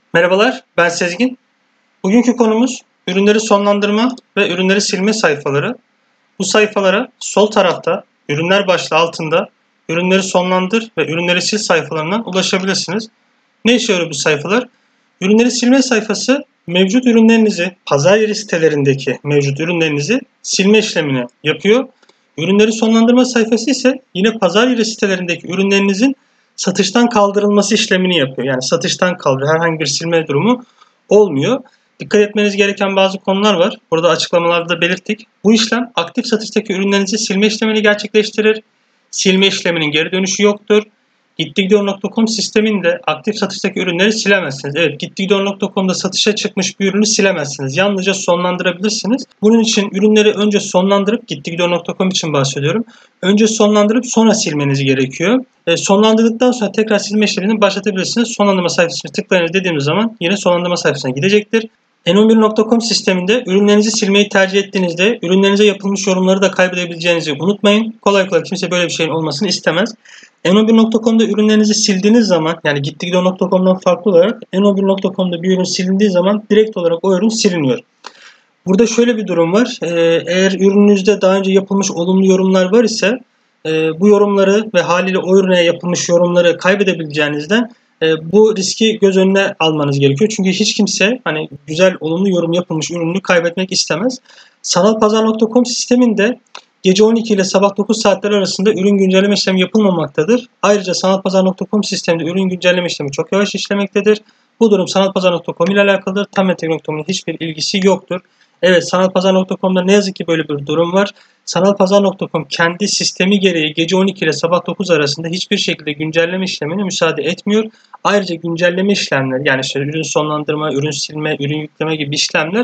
Merhabalar, ben Sezgin. Bugünkü konumuz ürünleri sonlandırma ve ürünleri silme sayfaları. Bu sayfalara sol tarafta ürünler başlığı altında ürünleri sonlandır ve ürünleri sil sayfalarından ulaşabilirsiniz. Ne işe yarıyor bu sayfalar? Ürünleri silme sayfası mevcut ürünlerinizi, pazar yeri sitelerindeki mevcut ürünlerinizi silme işlemini yapıyor. Ürünleri sonlandırma sayfası ise yine pazar yeri sitelerindeki ürünlerinizin satıştan kaldırılması işlemini yapıyor. Yani satıştan kaldırıyor. Herhangi bir silme durumu olmuyor. Dikkat etmeniz gereken bazı konular var. Burada açıklamalarda da belirttik. Bu işlem aktif satıştaki ürünlerinizi silme işlemini gerçekleştirir. Silme işleminin geri dönüşü yoktur. Gittigidiyor.com sisteminde aktif satıştaki ürünleri silemezsiniz. Evet, Gittigidiyor.com'da satışa çıkmış bir ürünü silemezsiniz. Yalnızca sonlandırabilirsiniz. Bunun için ürünleri önce sonlandırıp, Gittigidiyor.com için bahsediyorum. Önce sonlandırıp sonra silmeniz gerekiyor. Sonlandırdıktan sonra tekrar silme işlemini başlatabilirsiniz. Sonlandırma sayfasına tıklayınız dediğimiz zaman yine sonlandırma sayfasına gidecektir. N11.com sisteminde ürünlerinizi silmeyi tercih ettiğinizde ürünlerinize yapılmış yorumları da kaybedebileceğinizi unutmayın. Kolay kolay kimse böyle bir şeyin olmasını istemez. N11.com'da ürünlerinizi sildiğiniz zaman, yani Gittigidiyor.com'dan farklı olarak N11.com'da bir ürün silindiği zaman direkt olarak o ürün siliniyor. Burada şöyle bir durum var. Eğer ürününüzde daha önce yapılmış olumlu yorumlar var ise bu yorumları ve haliyle o ürüne yapılmış yorumları kaybedebileceğinizden bu riski göz önüne almanız gerekiyor. Çünkü hiç kimse hani güzel olumlu yorum yapılmış ürününü kaybetmek istemez. Sanalpazar.com sisteminde gece 12 ile sabah 9 saatler arasında ürün güncelleme işlemi yapılmamaktadır. Ayrıca sanalpazar.com sisteminde ürün güncelleme işlemi çok yavaş işlemektedir. Bu durum sanalpazar.com ile alakalıdır. Tametek.com'un hiçbir ilgisi yoktur. Evet, sanalpazar.com'da ne yazık ki böyle bir durum var. Sanalpazar.com kendi sistemi gereği gece 12 ile sabah 9 arasında hiçbir şekilde güncelleme işlemine müsaade etmiyor. Ayrıca güncelleme işlemleri, yani işte ürün sonlandırma, ürün silme, ürün yükleme gibi işlemler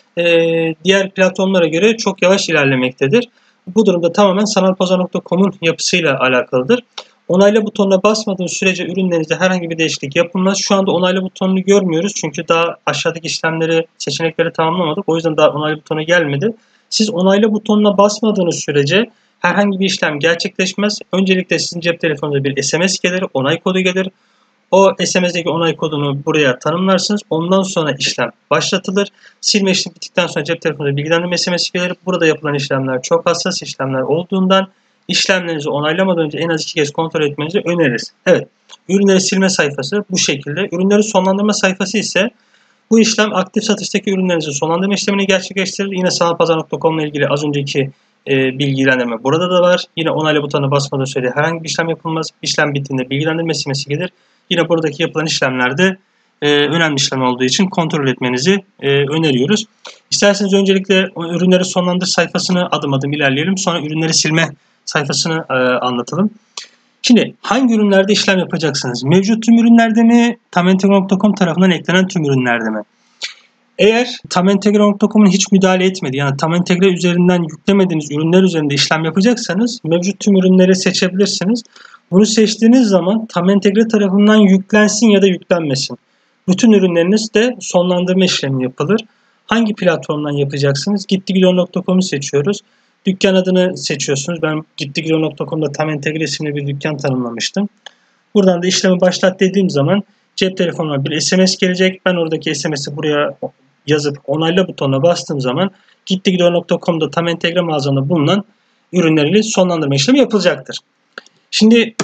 diğer platformlara göre çok yavaş ilerlemektedir. Bu durumda tamamen sanalpazar.com'un yapısıyla alakalıdır. Onayla butonuna basmadığınız sürece ürünlerinizde herhangi bir değişiklik yapılmaz. Şu anda onayla butonunu görmüyoruz çünkü daha aşağıdaki işlemleri, seçenekleri tamamlamadık. O yüzden daha onayla butonu gelmedi. Siz onayla butonuna basmadığınız sürece herhangi bir işlem gerçekleşmez. Öncelikle sizin cep telefonunuza bir SMS gelir, onay kodu gelir. O SMS'deki onay kodunu buraya tanımlarsınız. Ondan sonra işlem başlatılır. Silme işlemi bittikten sonra cep telefonunuza bilgilendirme SMS'i gelir. Burada yapılan işlemler çok hassas işlemler olduğundan işlemlerinizi onaylamadan önce en az 2 kez kontrol etmenizi öneririz. Evet, ürünleri silme sayfası bu şekilde. Ürünleri sonlandırma sayfası ise bu işlem aktif satıştaki ürünlerinizin sonlandırma işlemini gerçekleştirir. Yine sanalpazar.com ile ilgili az önceki bilgilendirme burada da var. Yine onayla butonuna basmadan sürece herhangi bir işlem yapılmaz. İşlem bittiğinde bilgilendirme SMS'i gelir. Yine buradaki yapılan işlemlerde önemli işlem olduğu için kontrol etmenizi öneriyoruz. İsterseniz öncelikle ürünleri sonlandır sayfasını adım adım ilerleyelim. Sonra ürünleri silme sayfasını anlatalım. Şimdi hangi ürünlerde işlem yapacaksınız? Mevcut tüm ürünlerde mi? Tamentegre.com tarafından eklenen tüm ürünlerde mi? Eğer Tamentegre.com'un hiç müdahale etmediği, yani Tamentegre üzerinden yüklemediğiniz ürünler üzerinde işlem yapacaksanız mevcut tüm ürünleri seçebilirsiniz. Bunu seçtiğiniz zaman Tamentegre tarafından yüklensin ya da yüklenmesin. Bütün ürünleriniz de sonlandırma işlemi yapılır. Hangi platformdan yapacaksınız? Gittigidiyor.com'u seçiyoruz. Dükkan adını seçiyorsunuz. Ben Gittigidiyor.com'da Tamentegre isimli bir dükkan tanımlamıştım. Buradan da işlemi başlat dediğim zaman cep telefonuna bir SMS gelecek. Ben oradaki SMS'i buraya yazıp onayla butonuna bastığım zaman Gittigidiyor.com'da Tamentegre mağazasında bulunan ürünleriyle sonlandırma işlemi yapılacaktır. Şimdi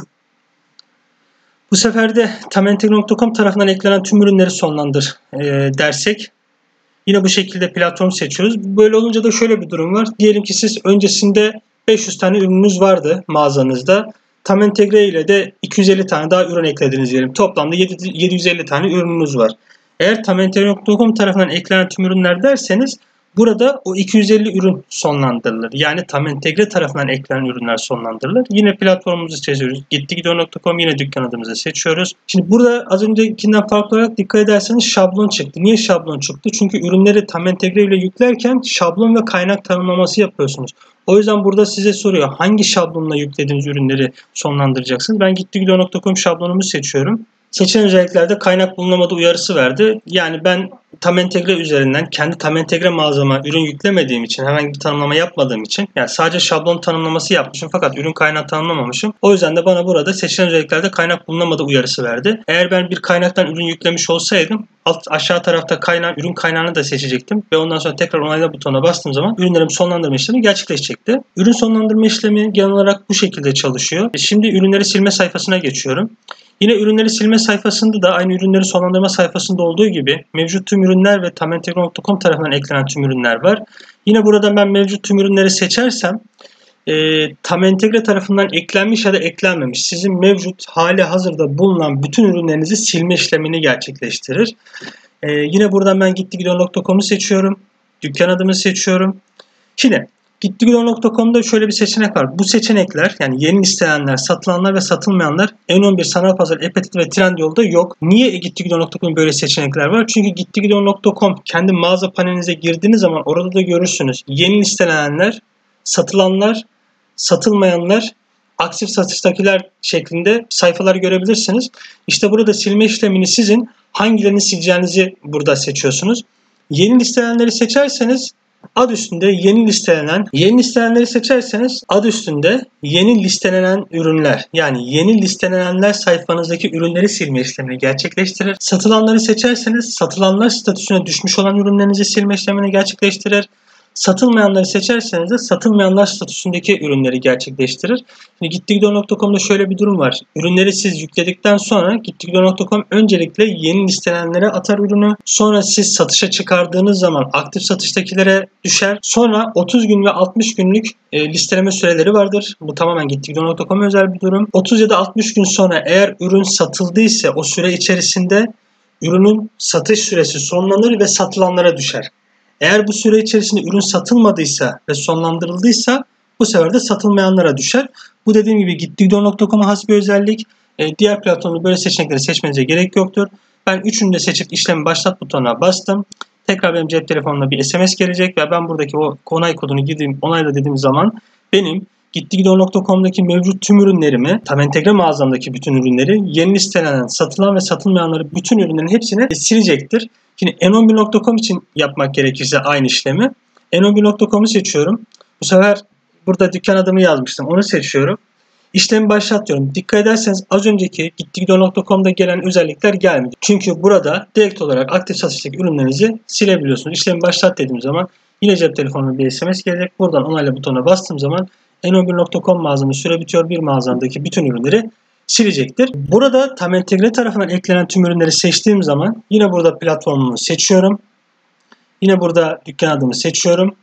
bu sefer de Tamentegre.com tarafından eklenen tüm ürünleri sonlandır dersek yine bu şekilde platform seçiyoruz. Böyle olunca da şöyle bir durum var. Diyelim ki siz öncesinde 500 tane ürününüz vardı mağazanızda. Tamentegre ile de 250 tane daha ürün eklediniz diyelim. Toplamda 750 tane ürününüz var. Eğer Tamentegre.com tarafından eklenen tüm ürünler derseniz burada o 250 ürün sonlandırılır. Yani Tamentegre tarafından eklenen ürünler sonlandırılır. Yine platformumuzu seçiyoruz. Gittigidiyor.com yine dükkan adımızı seçiyoruz. Şimdi burada az öncekinden farklı olarak dikkat ederseniz şablon çıktı. Niye şablon çıktı? Çünkü ürünleri Tamentegre ile yüklerken şablon ve kaynak tanımlaması yapıyorsunuz. O yüzden burada size soruyor hangi şablonla yüklediğiniz ürünleri sonlandıracaksınız. Ben Gittigidiyor.com şablonumu seçiyorum. Seçilen özelliklerde kaynak bulunamadığı uyarısı verdi. Yani ben tam entegre üzerinden kendi tam entegre mağazama ürün yüklemediğim için, herhangi bir tanımlama yapmadığım için, yani sadece şablon tanımlaması yapmışım fakat ürün kaynağı tanımlamamışım. O yüzden de bana burada seçilen özelliklerde kaynak bulunamadığı uyarısı verdi. Eğer ben bir kaynaktan ürün yüklemiş olsaydım aşağı tarafta ürün kaynağını da seçecektim ve ondan sonra tekrar onayla butonuna bastığım zaman ürünlerimi sonlandırma işlemi gerçekleşecekti. Ürün sonlandırma işlemi genel olarak bu şekilde çalışıyor. Şimdi ürünleri silme sayfasına geçiyorum. Yine ürünleri silme sayfasında da aynı ürünleri sonlandırma sayfasında olduğu gibi mevcut tüm ürünler ve tamentegre.com tarafından eklenen tüm ürünler var. Yine burada ben mevcut tüm ürünleri seçersem tam entegre tarafından eklenmiş ya da eklenmemiş sizin mevcut hali hazırda bulunan bütün ürünlerinizi silme işlemini gerçekleştirir. Yine buradan ben gittigidiyor.com'u seçiyorum. Dükkan adımı seçiyorum. Şimdi gittigidiyor.com'da şöyle bir seçenek var. Bu seçenekler yani yeni listelenenler, satılanlar ve satılmayanlar N11 Sanal Pazar, e-Pet'te ve Trendyol'da yok. Niye gittigidiyor.com'da böyle seçenekler var? Çünkü gittigidiyor.com kendi mağaza panelinize girdiğiniz zaman orada da görürsünüz. Yeni listelenenler, satılanlar, satılmayanlar, aktif satıştakiler şeklinde sayfalar görebilirsiniz. İşte burada silme işlemini sizin hangilerini sileceğinizi burada seçiyorsunuz. Yeni listelenenleri seçerseniz ad üstünde yeni listelenenleri seçerseniz ad üstünde yeni listelenen ürünler, yani yeni listelenenler sayfanızdaki ürünleri silme işlemini gerçekleştirir. Satılanları seçerseniz satılanlar statüsüne düşmüş olan ürünlerinizi silme işlemini gerçekleştirir. Satılmayanları seçerseniz de satılmayanlar statüsündeki ürünleri gerçekleştirir. Şimdi gittigidiyor.com'da şöyle bir durum var. Ürünleri siz yükledikten sonra gittigidiyor.com öncelikle yeni listelenenlere atar ürünü. Sonra siz satışa çıkardığınız zaman aktif satıştakilere düşer. Sonra 30 gün ve 60 günlük listeleme süreleri vardır. Bu tamamen gittigidiyor.com'a özel bir durum. 30 ya da 60 gün sonra eğer ürün satıldıysa o süre içerisinde ürünün satış süresi sonlanır ve satılanlara düşer. Eğer bu süre içerisinde ürün satılmadıysa ve sonlandırıldıysa bu sefer de satılmayanlara düşer. Bu dediğim gibi gittigidiyor.com'a has bir özellik. Diğer platformda böyle seçenekleri seçmenize gerek yoktur. Ben üçünü de seçip işlemi başlat butonuna bastım. Tekrar benim cep telefonumda bir SMS gelecek ve ben buradaki o onay kodunu girdiğim onayla dediğim zaman benim gittigidiyor.com'daki mevcut tüm ürünlerimi, tam entegre mağazamdaki bütün ürünleri, yeni listelenen, satılan ve satılmayanları bütün ürünlerin hepsini silecektir. Şimdi n11.com için yapmak gerekirse aynı işlemi n11.com'u seçiyorum. Bu sefer burada dükkan adımı yazmıştım. Onu seçiyorum. İşlemi başlat diyorum. Dikkat ederseniz az önceki gittigidiyor.com'da gelen özellikler gelmedi. Çünkü burada direkt olarak aktif satıştaki ürünlerinizi silebiliyorsunuz. İşlemi başlat dediğim zaman yine cep telefonuna bir SMS gelecek. Buradan onayla butonuna bastığım zaman n11.com mağazamın süre bitiyor bir mağazamdaki bütün ürünleri silecektir. Burada tam entegre tarafından eklenen tüm ürünleri seçtiğim zaman yine burada platformumu seçiyorum. Yine burada dükkan adımı seçiyorum.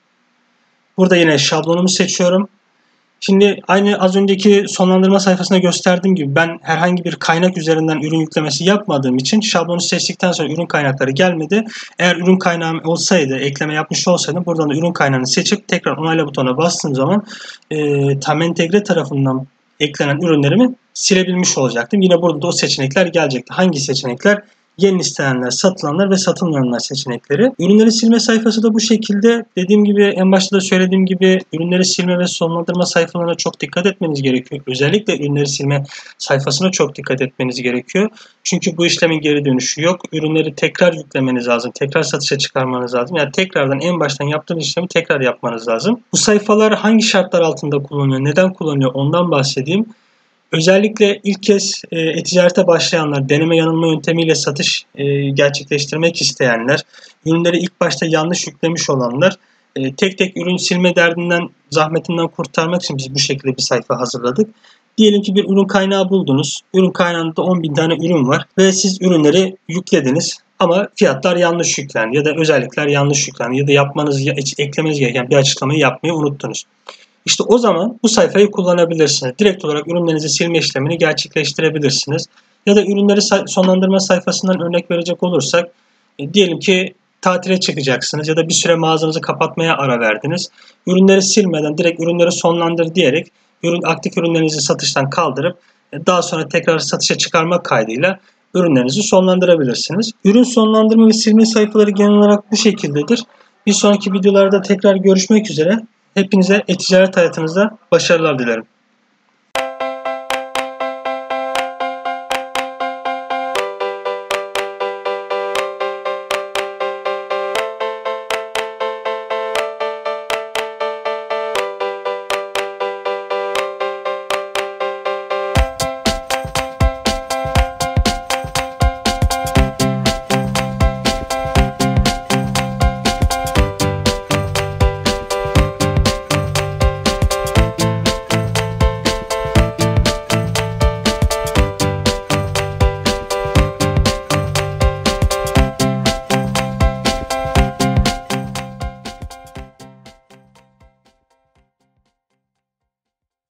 Burada yine şablonumu seçiyorum. Şimdi aynı az önceki sonlandırma sayfasında gösterdiğim gibi ben herhangi bir kaynak üzerinden ürün yüklemesi yapmadığım için şablonu seçtikten sonra ürün kaynakları gelmedi. Eğer ürün kaynağım olsaydı, ekleme yapmış olsaydım buradan da ürün kaynağını seçip tekrar onayla butonuna bastığım zaman tam entegre tarafından eklenen ürünlerimi silebilmiş olacaktım. Yine burada da o seçenekler gelecekti. Hangi seçenekler? Yeni listelenenler, satılanlar ve satılmayanlar seçenekleri. Ürünleri silme sayfası da bu şekilde. Dediğim gibi en başta da söylediğim gibi ürünleri silme ve sonlandırma sayfalarına çok dikkat etmeniz gerekiyor. Özellikle ürünleri silme sayfasına çok dikkat etmeniz gerekiyor. Çünkü bu işlemin geri dönüşü yok. Ürünleri tekrar yüklemeniz lazım. Tekrar satışa çıkarmanız lazım. Yani tekrardan en baştan yaptığınız işlemi tekrar yapmanız lazım. Bu sayfalar hangi şartlar altında kullanılıyor, neden kullanılıyor ondan bahsedeyim. Özellikle ilk kez e-ticarete başlayanlar, deneme yanılma yöntemiyle satış gerçekleştirmek isteyenler, ürünleri ilk başta yanlış yüklemiş olanlar, tek tek ürün silme derdinden, zahmetinden kurtarmak için biz bu şekilde bir sayfa hazırladık. Diyelim ki bir ürün kaynağı buldunuz. Ürün kaynağında 10.000 tane ürün var ve siz ürünleri yüklediniz. Ama fiyatlar yanlış yüklendi ya da özellikler yanlış yüklendi ya da eklemeniz gereken bir açıklamayı yapmayı unuttunuz. İşte o zaman bu sayfayı kullanabilirsiniz. Direkt olarak ürünlerinizi silme işlemini gerçekleştirebilirsiniz. Ya da ürünleri sonlandırma sayfasından örnek verecek olursak, diyelim ki tatile çıkacaksınız ya da bir süre mağazanızı kapatmaya ara verdiniz. Ürünleri silmeden direkt ürünleri sonlandır diyerek aktif ürünlerinizi satıştan kaldırıp daha sonra tekrar satışa çıkarmak kaydıyla ürünlerinizi sonlandırabilirsiniz. Ürün sonlandırma ve silme sayfaları genel olarak bu şekildedir. Bir sonraki videolarda tekrar görüşmek üzere. Hepinize e-ticaret hayatınızda başarılar dilerim.